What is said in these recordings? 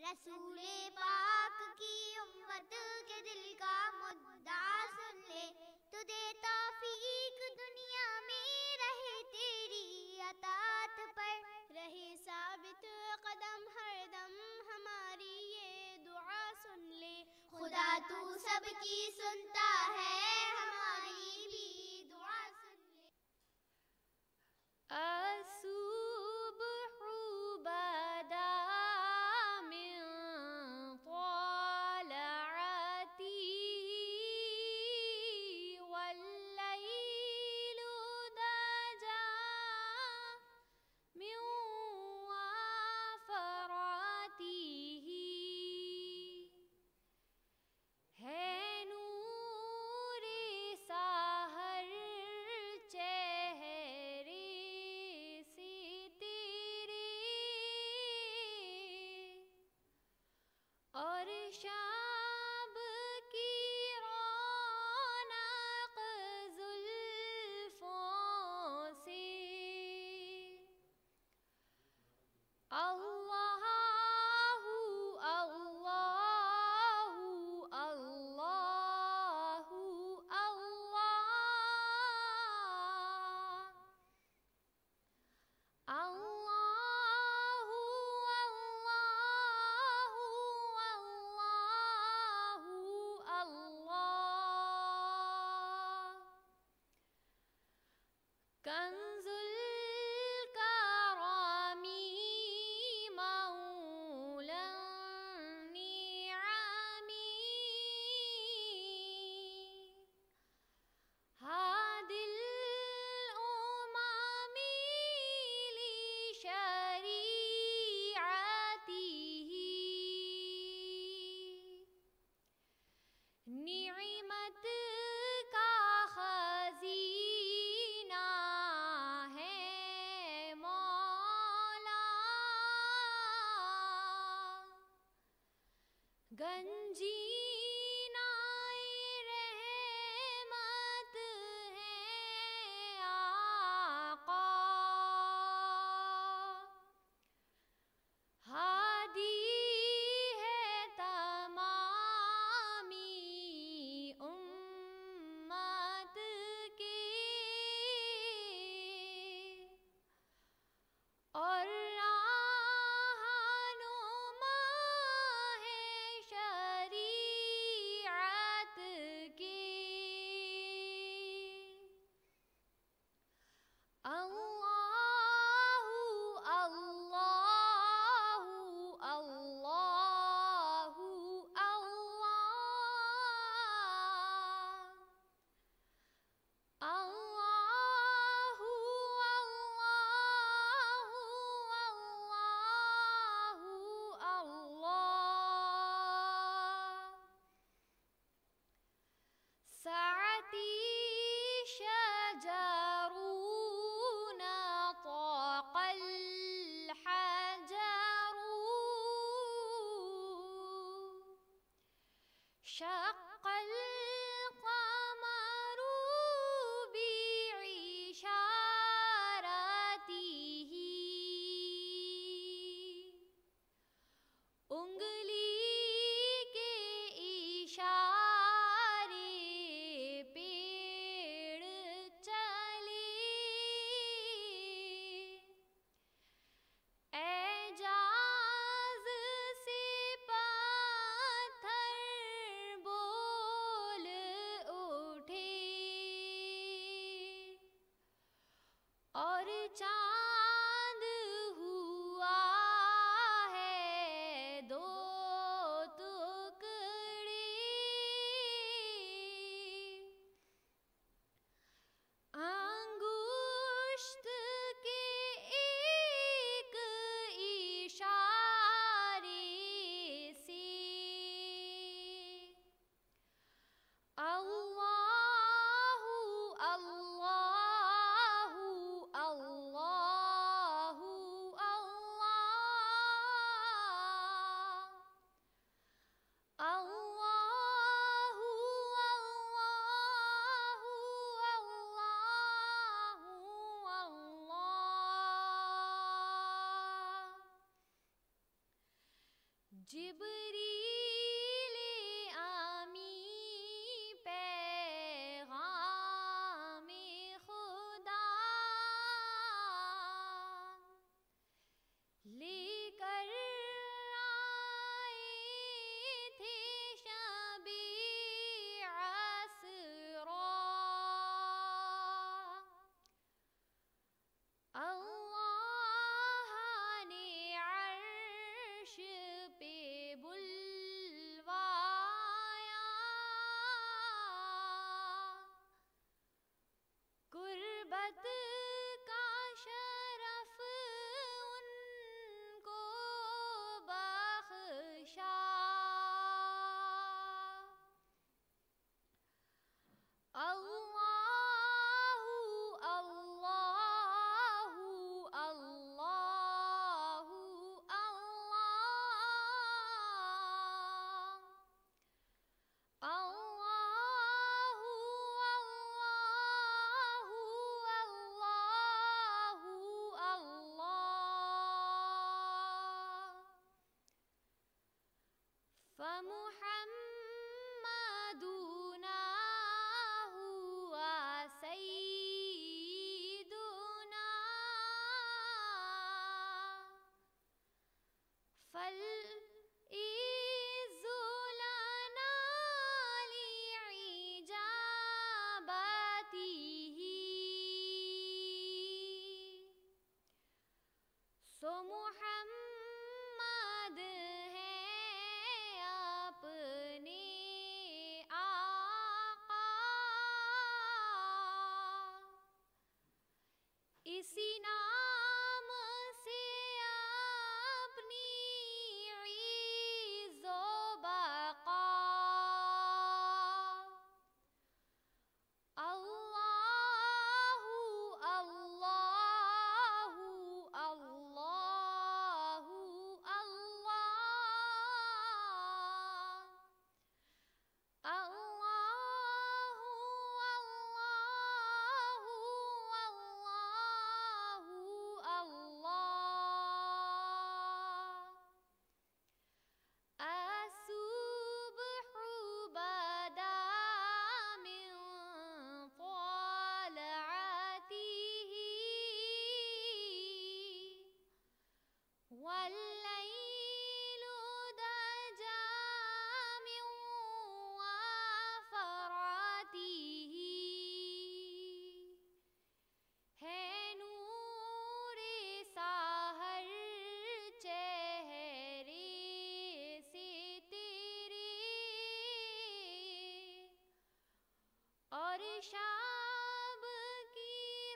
رسول پاک کی امت کے دل کا مدعا سن لے، تو دے توفیق دنیا میں رہے تیری اطاعت پر، رہے ثابت قدم ہر دم ہماری یہ دعا سن لے، خدا تو سب کی سنتا ہے ہماری بھی دعا سن لے۔ الصبح بدا من طلعته والليل دجا من وفراته، ہے نور سحر چہرے سے تیرے، اور شب کی رونق زلفوں سے، اللہ اللہ اللہ اللہ، اللہ اللہ اللہ، کنز الکرم مولا النعم، ہادی الامم لشریعته، نعمت کا خزینہ ہے مولا، گنجینہ رحمت ہے آقا، ہادی ہے تمامی امت کے، اور رہنما ہے شریعت کی، اللہ اللہ اللہ اللہ، اللہ اللہ اللہ، سعتی شجرون طاق الحجر، شق القمر بإشارته، انگلی کے اشارے پیڑ چلے، اعجاز سے پتھر بولے، جبریل آمی پیغام خدا لے کر آئے تھے شب عسرا اللہ نے عرش پہ بلوایا قربت کا شرف ان کو بخشا اللہ اللہ اللہ اللہ اللہ اللہ اللہ فمحمدنا هو سيدنا فالعز لنا لإجابته سو محمد ہے اپنے آقا اسی نام سے اپنی عز و بقا اللہ اللہ اللہ اللہ الصبح بدا من طلعته والليل دجى من وفراته ہے نور سحر چہرے سے تیرے اور شب کی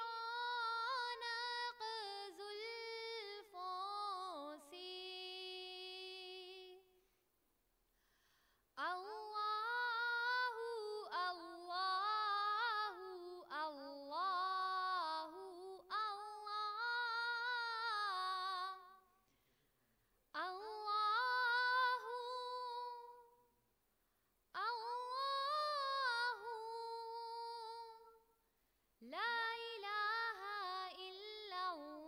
رونق زلفوں سے اللہ اللہ اللہ اللہ اللہ اللہ لا الہ الا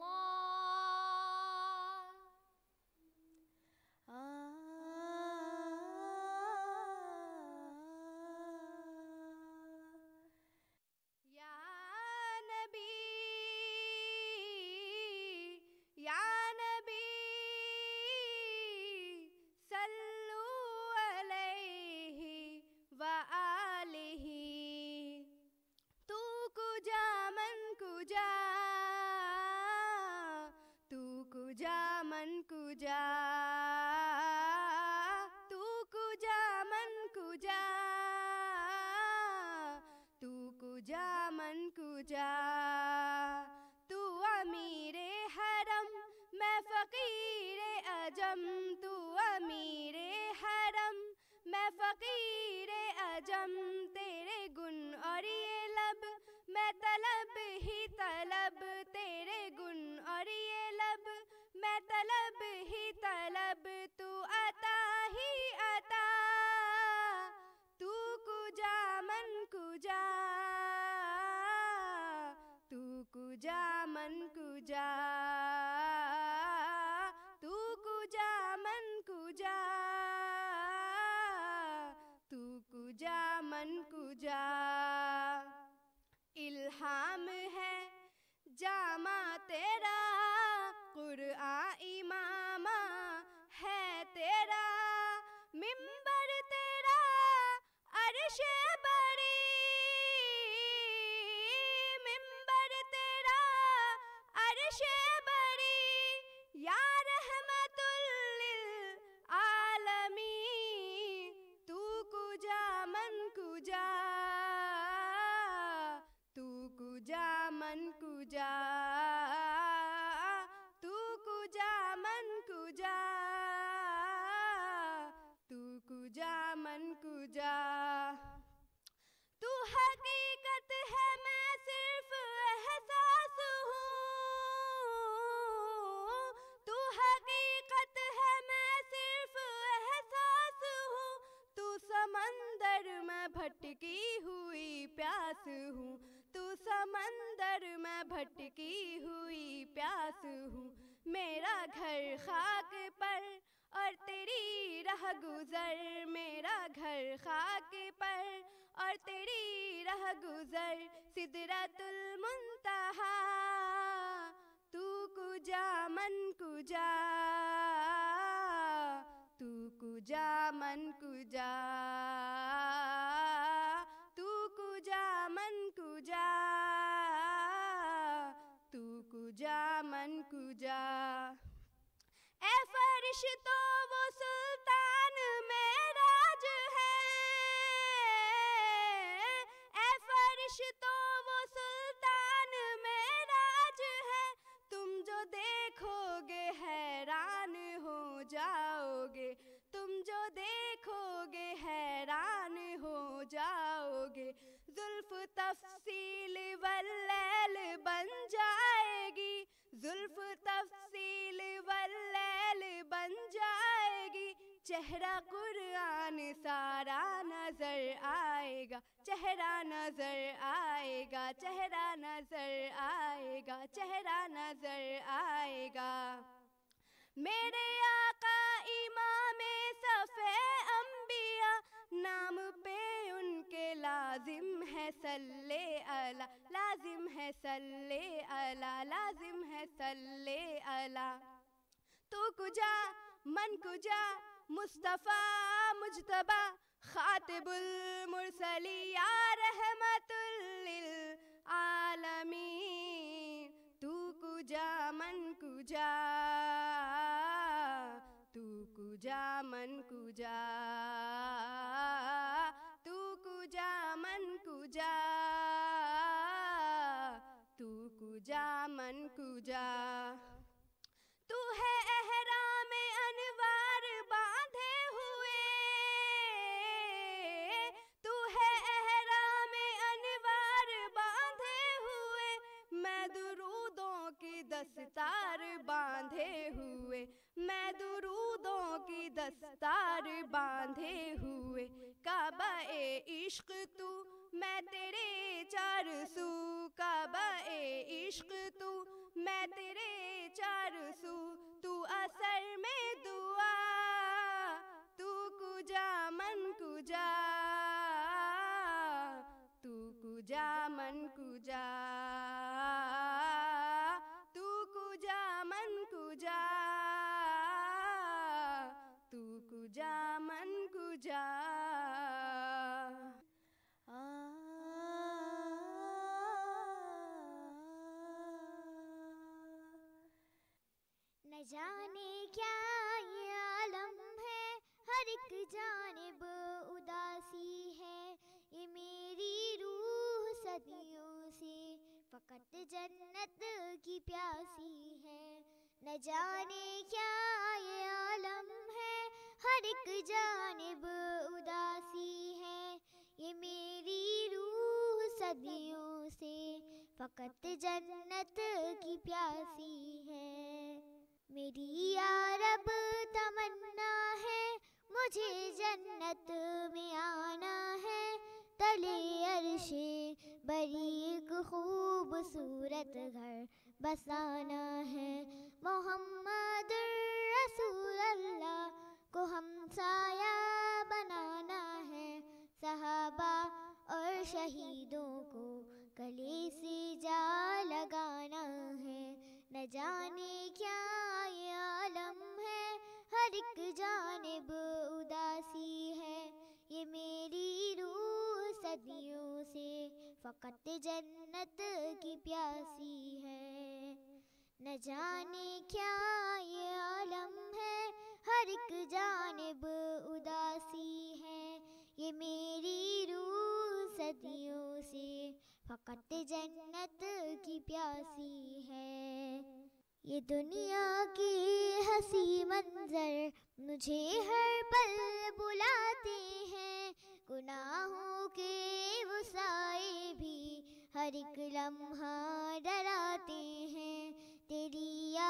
اللہ یا نبی صلو علیہ وآلہ تو کجا من کجا تو کجا من کجا تو کجا من کجا تو کجا من کجا تو امیر حرم میں فقیر عجم تو امیر حرم میں فقیر عجم تیرے گن اور یہ لب میں طلب ہی طلب تیرے گن اور یہ لب میں طلب ہی طلب تو عطا ہی عطا تو کجا من کجا تو کجا من کجا تو کجا من کجا بھٹکی ہوئی پیاس ہوں، تو سمندر میں بھٹکی ہوئی پیاس ہوں، میرا گھر خاک پر اور تیری رہ گزر، میرا گھر خاک پر اور تیری رہ گزر، سدرۃ المنتہا تو کجا من کجا، تو کجا من کجا، تو کجا من کجا، تو کجا من کجا۔ اے فرشتوں وہ سلطان معراج ہے، اے فرشتوں وہ سلطان معراج ہے، تم جو دیکھو گے حیران ہو جاؤ گے، تم جو دیکھو گے حیران ہو جاؤ گے، زلف تفصیل واللیل بن جائے گی، زلف تفصیل واللیل بن جائے گی، چہرہ قرآن سارا نظر آئے گا، چہرہ نظر آئے گا، چہرہ نظر آئے گا، چہرہ نظر آئے گا۔ میرے آقا امام صفِ انبیاء، نام پہ ان کے لازم ہے صلی علی، لازم ہے صلی علی، لازم ہے صلی علی۔ تو کجا من کجا، مصطفیٰ مجتبیٰ خاطب المرسلین یا رحمت للعالمین، تو کجا من کجا، تو کجا من کجا، تو کجا من کجا، تو کجا من کجا۔ تو ہے احرام انوار باندھے ہوئے، تو ہے احرام انوار باندھے ہوئے، میں درودوں کی دستار باندھے ہوئے، میں درودوں کی دستار باندھے ہوئے، کعبہ عشق تو میں تیرے چار سو، کعبہ عشق تو میں تیرے چار سو، تو اثر میں دعا، تو کجا من کجا، تو کجا من کجا، تو کجا من کجا، تو کجا من کجا۔ نہ جانے کیا یہ عالم ہے، ہر ایک جانب اداسی ہے، یہ میری روح صدیوں سے فقط جنت کی پیاسی ہے۔ نہ جانے کیا یہ عالم ہے، ہر ایک جانب اداسی ہے، یہ میری روح صدیوں سے فقط جنت کی پیاسی ہے۔ میری یا رب تمنا ہے، مجھے جنت میں آنا ہے، تلے عرش بری ایک خوبصورت گھر بسانا ہے، محمد رسول اللہ کو ہم سایہ بنانا ہے، صحابہ اور شہیدوں کو گلے سے جا لگانا ہے۔ نہ جانے کیا یہ عالم ہے، ہر ایک جانب اداسی ہے، یہ میری روح صدیوں سے فقط جنت کی پیاسی ہے۔ نہ جانے کیا یہ عالم ہے، ہر ایک جانب اداسی ہے، یہ میری روح صدیوں سے فقط جنت کی پیاسی ہے۔ یہ دنیا کی ہنسی منظر مجھے ہر پل بلاتے ہیں، گناہوں کے وہ سائے بھی ہر ایک لمحہ ڈراتے ہیں، تیری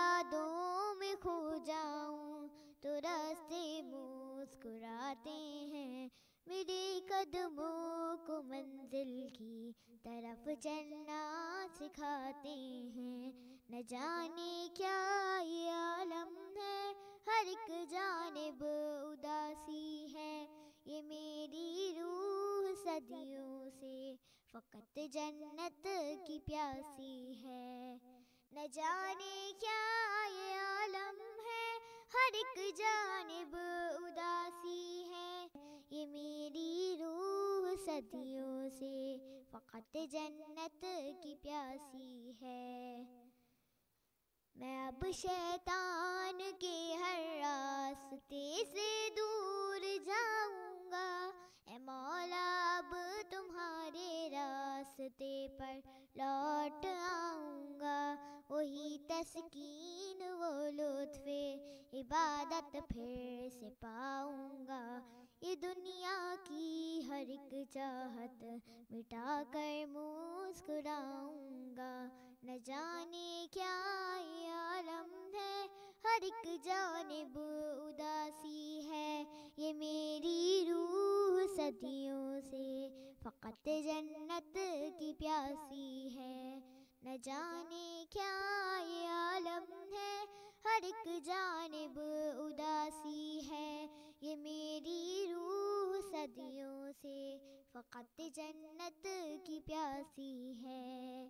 یادوں میں کھو جاؤں تو راستے مسکراتے ہیں، میرے قدموں کو منزل کی طرف چلنا سکھاتے ہیں. نہ جانے کیا یہ عالم ہے، ہر ایک جانب اداسی ہے. یہ میری روح صدیوں سے فقط جنت کی پیاسی ہے. نہ جانے کیا یہ عالم ہے، ہر ایک جانب اداسی ہے. یہ میری روح صدیوں سے فقط جنت کی پیاسی ہے. میں اب شیطان کے ہر راستے سے دور جاؤں گا. اے مولا اب تمہارے راستے پر لوٹ آؤں گا. وہی تسکین وہ لطف عبادت پھر سے پاؤں گا. یہ دنیا کی ہر ایک چاہت مٹا کر مسکراؤں گا. نہ جانے کیا یہ عالم ہے، ہر ایک جانب اداسی ہے. یہ میری روح صدیوں سے فقط جنت کی پیاسی ہے. نہ جانے کیا یہ عالم ہے، ہر ایک جانب اداسی ہے. یہ میری روح صدیوں سے فقط جنت کی پیاسی ہے.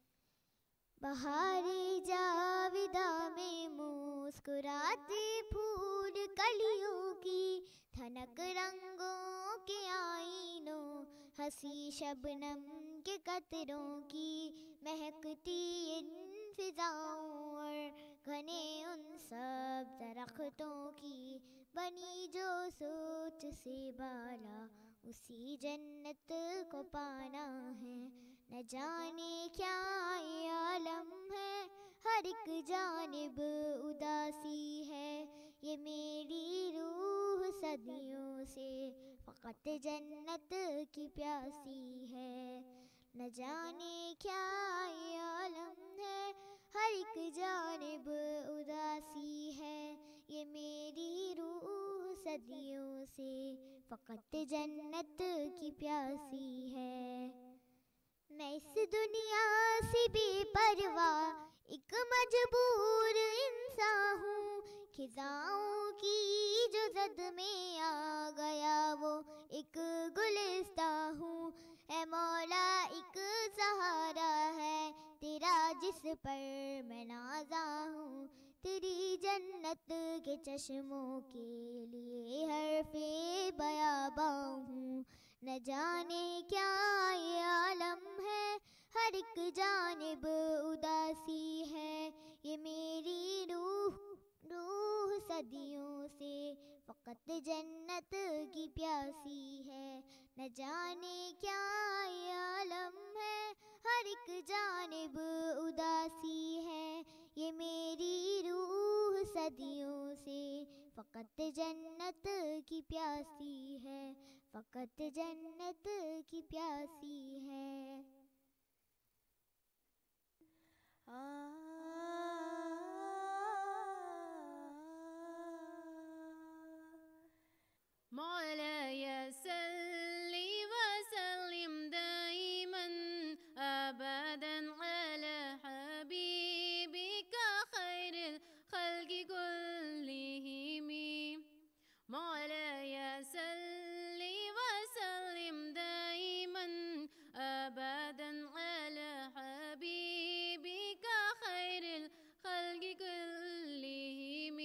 بہار جاوداں میں مسکراتے پھول کلیوں کی، تھنک رنگوں کے آئینوں، ہنسی شبنم کے قطروں کی، مہکتی ان فضاؤں اور گھنے ان سب درختوں کی. بنی جو سوچ سے بالا اسی جنت کو پانا ہے. نہ جانے کیا یہ عالم ہے، ہر ایک جانب اداسی ہے. یہ میری روح صدیوں سے فقط جنت کی پیاسی ہے. نہ جانے کیا یہ عالم ہے، ہر ایک جانب اداسی ہے. یہ میری روح صدیوں سے فقط جنت کی پیاسی ہے. میں اس دنیا سے بے پرواہ ایک مجبور انسان ہوں. خزاؤں کی جو زد میں آ گیا وہ ایک گلستاں ہوں. اے مولا ایک سہارا ہے تیرا جس پر میں نازاں ہوں. تیری جنت کے چشموں کے لیے حرف بیاباں ہوں. نہ جانے کیا یہ عالم ہے، ہر ایک جانب اداسی ہے. یہ میری روح صدیوں سے فقط جنت کی پیاسی ہے. نہ جانے کیا یہ عالم ہے، ہر ایک جانب اداسی ہے. یہ میری روح صدیوں سے فقط جنت کی پیاسی ہے. فقط جنت کی پیاسی ہے. مولاي صل وسلم دائما أبدا على حبيبك خير الخلق كلهم. مولاي صل وسلم دائما أبدا على حبيبك خير الخلق كلهم.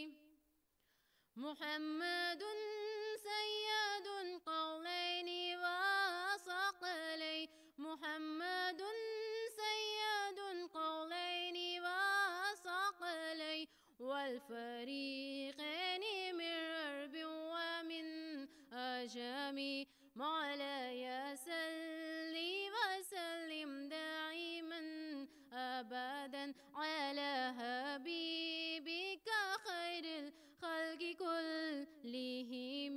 محمد سيد القولين وثقلين. محمد سيد القولين وثقلين والفريقين من عرب ومن عجم. مولاي صل وسلم دائما أبدا على حبيبك خير الخلق كلهم.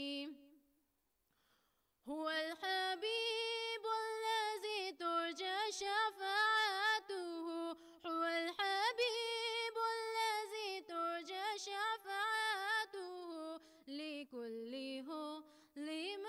هو الحبيب الذي ترجى شفاعته. هو الحبيب الذي ترجى شفاعته لكل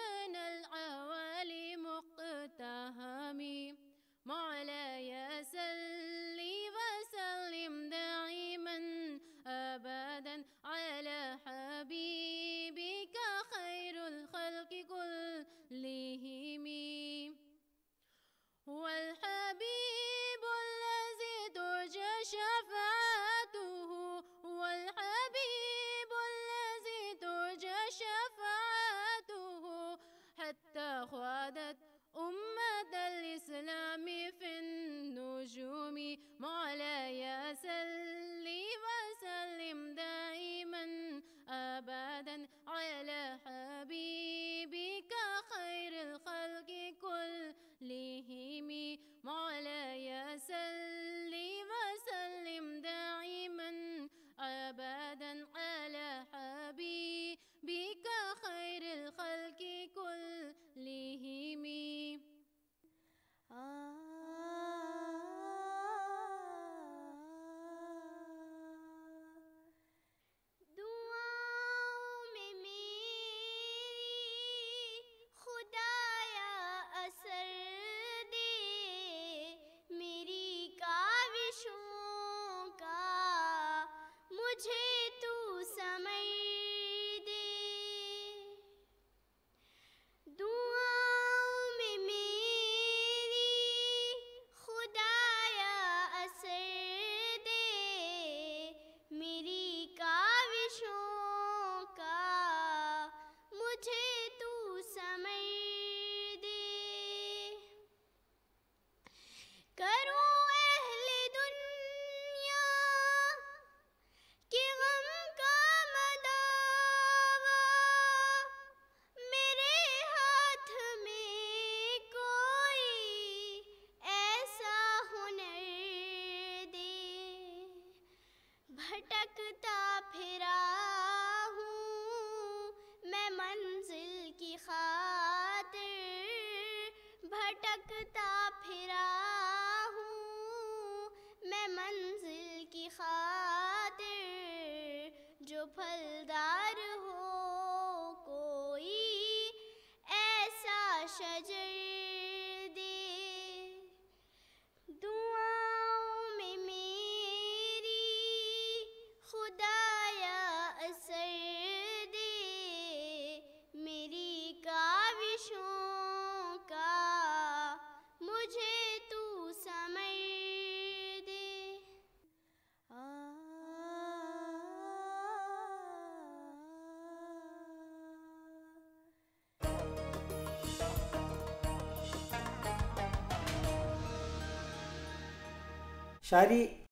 پھولدار ہو کوئی ایسا شجر دے، دعاؤں میں میری خدایا اثر دے، میری کاوشوں کا مجھے تو ثمر دے۔ شاعری